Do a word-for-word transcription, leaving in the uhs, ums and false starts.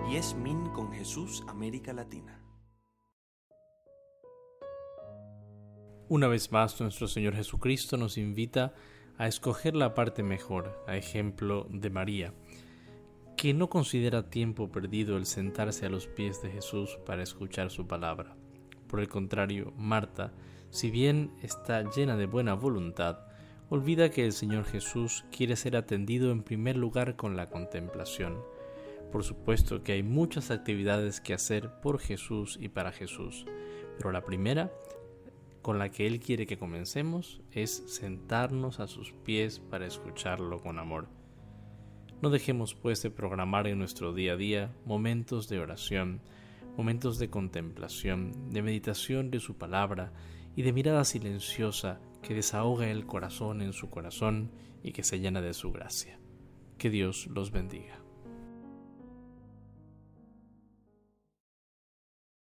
Yes Min con Jesús, América Latina. Una vez más, nuestro Señor Jesucristo nos invita a escoger la parte mejor, a ejemplo de María, que no considera tiempo perdido el sentarse a los pies de Jesús para escuchar su palabra. Por el contrario, Marta, si bien está llena de buena voluntad, olvida que el Señor Jesús quiere ser atendido en primer lugar con la contemplación. Por supuesto que hay muchas actividades que hacer por Jesús y para Jesús, pero la primera, con la que Él quiere que comencemos, es sentarnos a sus pies para escucharlo con amor. No dejemos pues de programar en nuestro día a día momentos de oración, momentos de contemplación, de meditación de su palabra y de mirada silenciosa que desahoga el corazón en su corazón y que se llena de su gracia. Que Dios los bendiga.